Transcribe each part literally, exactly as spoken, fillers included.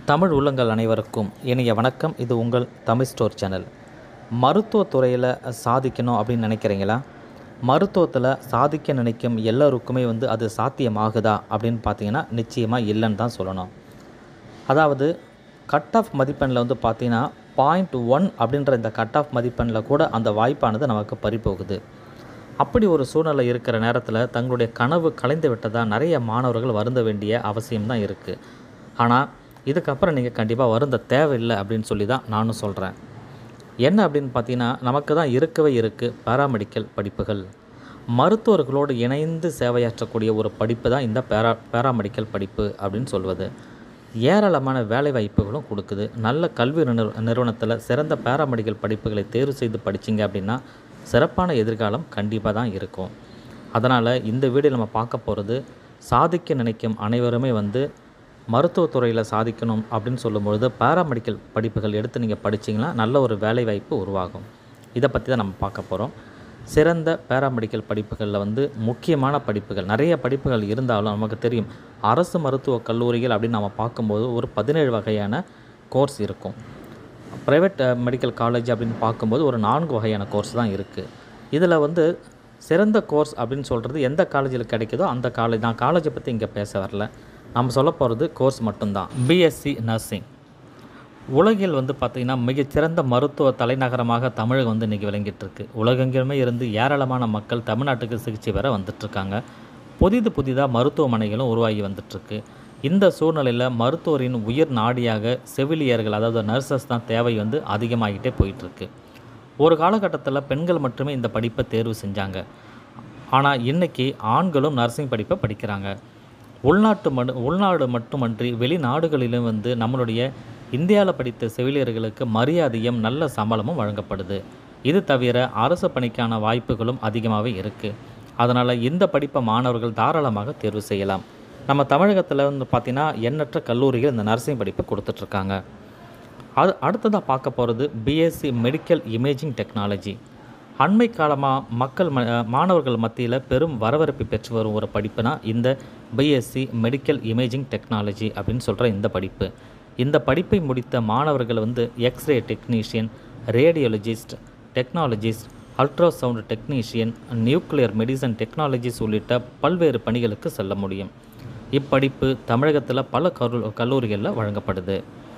தமிழ் உள்ளங்கள் அனைவருக்கும் இனிய வணக்கம். இது உங்கள் தமிழ் ஸ்டோர் சேனல். மருத்துவத்துறையில் சாதிக்கணும் அப்படின்னு நினைக்கிறீங்களா? மருத்துவத்தில் சாதிக்க நினைக்கும் எல்லோருக்குமே வந்து அது சாத்தியமாகுதா அப்படின்னு பார்த்தீங்கன்னா நிச்சயமாக இல்லைன்னு தான் சொல்லணும். அதாவது கட் ஆஃப் மதிப்பெண்ணில் வந்து பார்த்தீங்கன்னா பாயிண்ட் ஒன் அப்படின்ற இந்த கட் ஆஃப் மதிப்பெண்ணில் கூட அந்த வாய்ப்பானது நமக்கு பறிபோகுது. அப்படி ஒரு சூழ்நிலை இருக்கிற நேரத்தில் தங்களுடைய கனவு கலைந்து விட்டதாக நிறைய மாணவர்கள் வருந்த வேண்டிய அவசியம்தான் இருக்குது. ஆனால் இதுக்கப்புறம் நீங்கள் கண்டிப்பாக வருந்த தேவையில்லை அப்படின்னு சொல்லி தான் நானும் சொல்கிறேன். என்ன அப்படின்னு பார்த்தீங்கன்னா, நமக்கு தான் இருக்கவே இருக்குது பேராமெடிக்கல் படிப்புகள். மருத்துவர்களோடு இணைந்து சேவையாற்றக்கூடிய ஒரு படிப்பு தான் இந்த பேரா பேராமெடிக்கல் படிப்பு அப்படின்னு சொல்வது. ஏராளமான வேலை வாய்ப்புகளும் கொடுக்குது. நல்ல கல்வி நிறு நிறுவனத்தில் சிறந்த பேராமெடிக்கல் படிப்புகளை தேர்வு செய்து படிச்சிங்க அப்படின்னா சிறப்பான எதிர்காலம் கண்டிப்பாக தான் இருக்கும். அதனால் இந்த வீடியோ நம்ம பார்க்க போகிறது, சாதிக்க நினைக்கும் அனைவருமே வந்து மருத்துவத்துறையில் சாதிக்கணும் அப்படின்னு சொல்லும்பொழுது பேராமெடிக்கல் படிப்புகள் எடுத்து நீங்கள் படிச்சிங்கன்னா நல்ல ஒரு வேலைவாய்ப்பு உருவாகும். இதை பற்றி தான் நம்ம பார்க்க போகிறோம். சிறந்த பேராமெடிக்கல் படிப்புகளில் வந்து முக்கியமான படிப்புகள் நிறைய படிப்புகள் இருந்தாலும் நமக்கு தெரியும், அரசு மருத்துவக் கல்லூரிகள் அப்படின்னு நம்ம பார்க்கும்போது ஒரு பதினேழு வகையான கோர்ஸ் இருக்கும். ப்ரைவேட் மெடிக்கல் காலேஜ் அப்படின்னு பார்க்கும்போது ஒரு நான்கு வகையான கோர்ஸ் தான் இருக்குது. இதில் வந்து சிறந்த கோர்ஸ் அப்படின்னு சொல்கிறது எந்த காலேஜில் கிடைக்குதோ அந்த காலேஜ், நான் காலேஜை பற்றி இங்கே பேச வரல, நம்ம சொல்ல போகிறது கோர்ஸ் மட்டும்தான். பிஎஸ்சி நர்சிங் உலகில் வந்து பார்த்திங்கன்னா மிகச்சிறந்த மருத்துவ தலைநகரமாக தமிழகம் வந்து இன்றைக்கி விளங்கிட்டுருக்கு. உலகெங்கிலுமே இருந்து ஏராளமான மக்கள் தமிழ்நாட்டுக்கு சிகிச்சை பெற வந்துட்டுருக்காங்க. புதிது புதிதாக மருத்துவமனைகளும் உருவாகி வந்துட்டுருக்கு. இந்த சூழ்நிலையில் மருத்துவரின் உயிர் நாடியாக செவிலியர்கள், அதாவது நர்சஸ் தான் தேவை வந்து அதிகமாகிட்டே போயிட்டுருக்கு. ஒரு காலகட்டத்தில் பெண்கள் மட்டுமே இந்த படிப்பை தேர்வு செஞ்சாங்க. ஆனால் இன்றைக்கி ஆண்களும் நர்சிங் படிப்பை படிக்கிறாங்க. உள்நாட்டு ம உள்நாடு மட்டுமன்றி வெளிநாடுகளிலும் வந்து நம்மளுடைய இந்தியாவில் படித்த செவிலியர்களுக்கு மரியாதையும் நல்ல சம்பளமும் வழங்கப்படுது. இது தவிர அரசு பணிக்கான வாய்ப்புகளும் அதிகமாகவே இருக்குது. அதனால் இந்த படிப்பை மாணவர்கள் தாராளமாக தேர்வு செய்யலாம். நம்ம தமிழகத்தில் வந்து பார்த்திங்கன்னா எண்ணற்ற கல்லூரிகள் இந்த நர்சிங் படிப்பை கொடுத்துட்ருக்காங்க. அது அடுத்ததாக பார்க்க போகிறது பிஎஸ்சி மெடிக்கல் இமேஜிங் டெக்னாலஜி. அண்மை காலமாக மக்கள் ம மாணவர்கள் மத்தியில் பெரும் வரவேற்பு பெற்று வரும் ஒரு படிப்புனா இந்த பிஎஸ்சி மெடிக்கல் இமேஜிங் டெக்னாலஜி அப்படின்னு சொல்கிற இந்த படிப்பு. இந்த படிப்பை முடித்த மாணவர்கள் வந்து x ray technician, radiologist, technologist, ultrasound technician, nuclear medicine technologists உள்ளிட்ட பல்வேறு பணிகளுக்கு செல்ல முடியும். இப்படிப்பு தமிழகத்தில் பல கல்லூ கல்லூரிகளில் வழங்கப்படுது.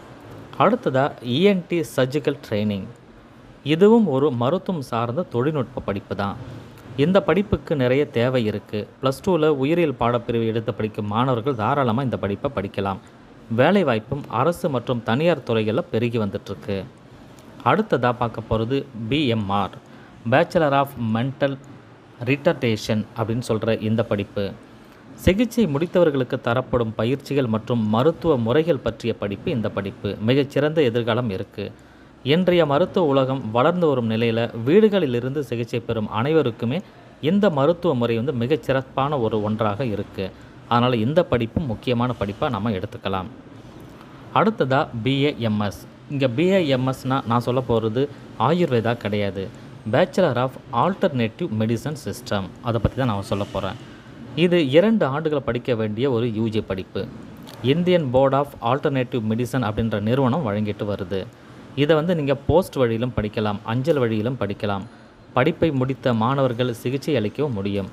அடுத்ததாக இஎன்டி சர்ஜிக்கல் ட்ரைனிங். இதுவும் ஒரு மருத்துவம் சார்ந்த தொழில்நுட்ப படிப்பு தான். இந்த படிப்புக்கு நிறைய தேவை இருக்குது. ப்ளஸ் டூவில் உயிரியல் பாடப்பிரிவு எடுத்து படிக்கும் மாணவர்கள் தாராளமாக இந்த படிப்பை படிக்கலாம். வேலைவாய்ப்பும் அரசு மற்றும் தனியார் துறைகளில் பெருகி வந்துட்டுருக்கு. அடுத்ததாக பார்க்க போகிறது BMR, bachelor of mental retardation அப்படின்னு சொல்கிற இந்த படிப்பு. சிகிச்சை முடித்தவர்களுக்கு தரப்படும் பயிற்சிகள் மற்றும் மருத்துவ முறைகள் பற்றிய படிப்பு இந்த படிப்பு. மிகச்சிறந்த எதிர்காலம் இருக்குது. இன்றைய மருத்துவ உலகம் வளர்ந்து வரும் நிலையில் வீடுகளிலிருந்து சிகிச்சை பெறும் அனைவருக்குமே இந்த மருத்துவ முறை வந்து மிகச்சிறப்பான ஒரு ஒன்றாக இருக்குது. அதனால் இந்த படிப்பும் முக்கியமான படிப்பாக நம்ம எடுத்துக்கலாம். அடுத்ததாக பிஏஎம்எஸ். இங்கே பிஏஎம்எஸ்னால் நான் சொல்ல போகிறது ஆயுர்வேதா கிடையாது, bachelor of alternative medicine system. அதை பற்றி தான் நான் சொல்ல போகிறேன். இது இரண்டு ஆண்டுகள் படிக்க வேண்டிய ஒரு யூஜி படிப்பு. Indian board of alternative medicine அப்படின்ற நிறுவனம் வழங்கிட்டு வருது. இதை வந்து நீங்கள் போஸ்ட் வழியிலும் படிக்கலாம், அஞ்சல் வழியிலும் படிக்கலாம். படிப்பை முடித்த மாணவர்கள் சிகிச்சை அளிக்கவும் முடியும்.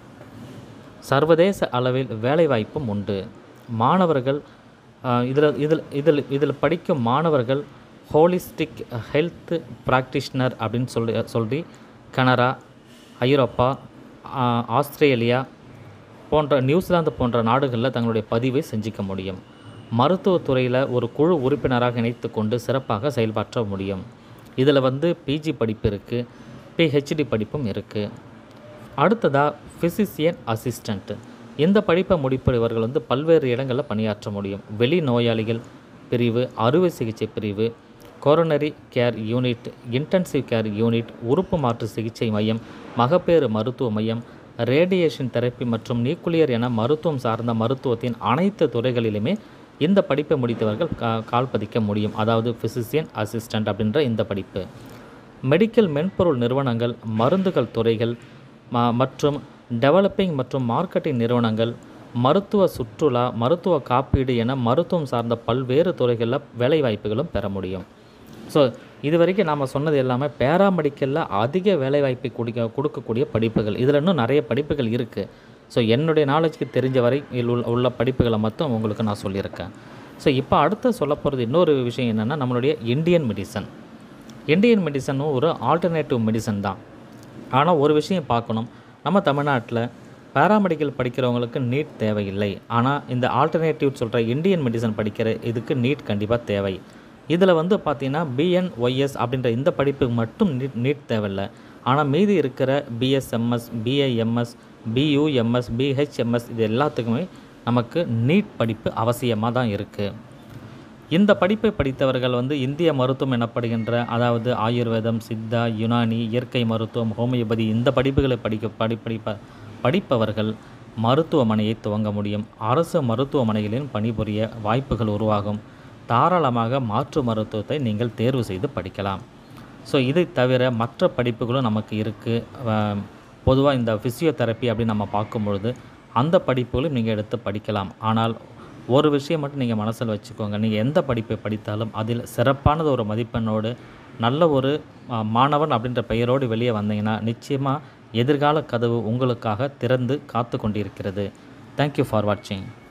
சர்வதேச அளவில் வேலைவாய்ப்பும் உண்டு. மாணவர்கள் இதில் இதில் இதில் இதில் படிக்கும் மாணவர்கள் ஹோலிஸ்டிக் ஹெல்த் ப்ராக்டிஷனர் அப்படின்னு சொல்லி சொல்லி கனடா, ஐரோப்பா, ஆஸ்திரேலியா போன்ற நியூசிலாந்து போன்ற நாடுகளில் தங்களுடைய பதிவை செஞ்சிக்க முடியும். மருத்துவத்துறையில் ஒரு குழு உறுப்பினராக இணைத்து கொண்டு சிறப்பாக செயல்பாற்ற முடியும். இதில் வந்து பிஜி படிப்பு இருக்குது, பிஹெச்டி படிப்பும் இருக்குது. அடுத்ததாக ஃபிசிசியன் அசிஸ்டண்ட்டு. இந்த படிப்பை முடிப்பவர்கள் வந்து பல்வேறு இடங்களில் பணியாற்ற முடியும். வெளி நோயாளிகள் பிரிவு, அறுவை சிகிச்சை பிரிவு, coronary care unit, intensive care unit, உறுப்பு மாற்று சிகிச்சை மையம், மகப்பேறு மருத்துவ மையம், ரேடியேஷன் தெரப்பி மற்றும் நியூக்ளியர் என மருத்துவம் சார்ந்த மருத்துவத்தின் அனைத்து துறைகளிலுமே இந்த படிப்பை முடித்தவர்கள் கா கால் பதிக்க முடியும். அதாவது ஃபிசிசியன் அசிஸ்டண்ட் அப்படின்ற இந்த படிப்பு. மெடிக்கல் மென்பொருள் நிறுவனங்கள், மருந்துகள் துறைகள் மற்றும் டெவலப்பிங் மற்றும் மார்க்கெட்டிங் நிறுவனங்கள், மருத்துவ சுற்றுலா, மருத்துவ காப்பீடு என மருத்துவம் சார்ந்த பல்வேறு துறைகளில் வேலைவாய்ப்புகளும் பெற முடியும். ஸோ இது வரைக்கும் நாம் சொன்னது எல்லாமே பேராமெடிக்கலில் அதிக வேலைவாய்ப்பை கொடுக்க கொடுக்கக்கூடிய படிப்புகள். இதில் இன்னும் நிறைய படிப்புகள் இருக்குது. ஸோ என்னுடைய நாலேஜுக்கு தெரிஞ்ச வரை இதில் உள்ள உள்ள படிப்புகளை மட்டும் உங்களுக்கு நான் சொல்லியிருக்கேன். ஸோ இப்போ அடுத்து சொல்ல போகிறது இன்னொரு விஷயம் என்னென்னா, நம்மளுடைய இந்தியன் மெடிசன். இந்தியன் மெடிசனும் ஒரு ஆல்டர்னேட்டிவ் மெடிசன் தான். ஆனால் ஒரு விஷயம் பார்க்கணும், நம்ம தமிழ்நாட்டில் பேராமெடிக்கல் படிக்கிறவங்களுக்கு நீட் தேவையில்லை. ஆனால் இந்த ஆல்டர்னேட்டிவ் சொல்கிற இந்தியன் மெடிசன் படிக்கிற இதுக்கு நீட் கண்டிப்பாக தேவை. இதில் வந்து பார்த்திங்கன்னா பிஎன்ஒய்எஸ் அப்படின்ற இந்த படிப்புக்கு மட்டும் நீட் நீட் தேவையில்லை. ஆனால் மீதி இருக்கிற பிஎஸ்எம்எஸ், பிஐஎம்எஸ், பியூஎம்எஸ், பிஹெச்எம்எஸ் இது எல்லாத்துக்குமே நமக்கு நீட் படிப்பு அவசியமாக தான் இருக்குது. இந்த படிப்பை படித்தவர்கள் வந்து இந்திய மருத்துவம் எனப்படுகின்ற, அதாவது ஆயுர்வேதம், சித்தா, யுனானி, இயற்கை மருத்துவம், ஹோமியோபதி இந்த படிப்புகளை படிக்க படி படிப்ப படிப்பவர்கள் மருத்துவமனையை துவங்க முடியும். அரசு மருத்துவமனைகளில் பணிபுரிய வாய்ப்புகள் உருவாகும். தாராளமாக மாற்று மருத்துவத்தை நீங்கள் தேர்வு செய்து படிக்கலாம். ஸோ இதை தவிர மற்ற படிப்புகளும் நமக்கு இருக்குது. பொதுவாக இந்த ஃபிசியோதெரப்பி அப்படின்னு நம்ம பார்க்கும்பொழுது அந்த படிப்புகளும் நீங்கள் எடுத்து படிக்கலாம். ஆனால் ஒரு விஷயம் மட்டும் நீங்கள் மனசில் வச்சுக்கோங்க, நீங்கள் எந்த படிப்பை படித்தாலும் அதில் சிறப்பானது ஒரு மதிப்பெண்ணோடு நல்ல ஒரு மாணவன் அப்படின்ற பெயரோடு வெளியே வந்தீங்கன்னா நிச்சயமாக எதிர்கால கதவு உங்களுக்காக திறந்து காத்து கொண்டிருக்கிறது. தேங்க்யூ ஃபார் வாட்சிங்.